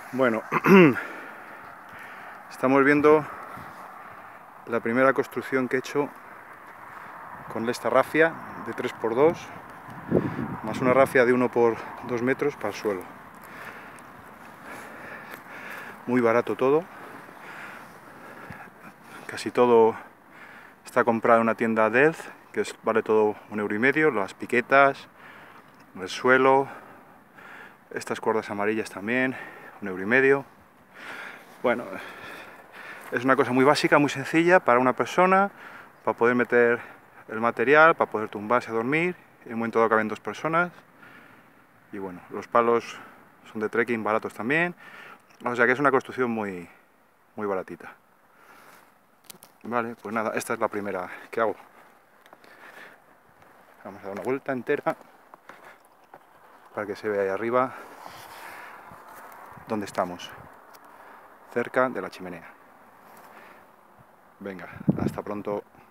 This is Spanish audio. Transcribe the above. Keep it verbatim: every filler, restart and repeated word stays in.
Bueno, estamos viendo la primera construcción que he hecho con esta rafia de tres por dos, más una rafia de uno por dos metros para el suelo. Muy barato todo, casi todo está comprado en una tienda D E L, que es, vale todo un euro y medio, las piquetas, el suelo, estas cuerdas amarillas también, un euro y medio. Bueno, es una cosa muy básica, muy sencilla para una persona, para poder meter el material, para poder tumbarse a dormir. En un momento dado caben dos personas. Y bueno, los palos son de trekking baratos también. O sea que es una construcción muy, muy baratita. Vale, pues nada, esta es la primera que hago. Vamos a dar una vuelta entera para que se vea ahí arriba donde estamos, cerca de la chimenea. Venga, hasta pronto.